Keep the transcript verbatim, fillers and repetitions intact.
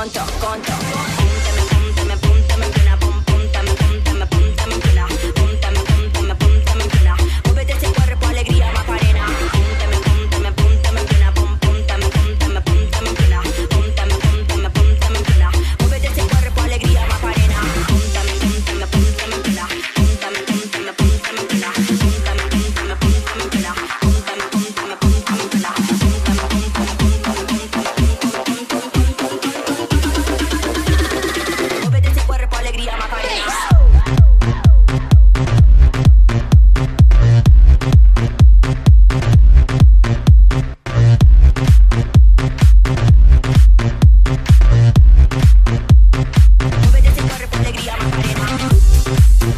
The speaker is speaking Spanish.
conto, conto. Púntame, púntame, púntame en plena, pum, púntame, púntame, púntame en plena, púntame, púntame, púntame en plena. Muévete ese cuerpo, alegría, Macarena. Púntame, púntame, púntame en plena, pum, púntame, púntame, púntame en plena, púntame, púntame, púntame en plena. Muévete ese cuerpo, alegría, Macarena. Púntame, púntame, púntame en plena, púntame, púntame, púntame en plena, púntame, púntame, púntame en plena, púntame, púntame, púntame en plena, púntame, púntame, púntame, púntame. Muévete ese cuerpo, alegría, Macarena. Muévete ese cuerpo, alegría, Macarena.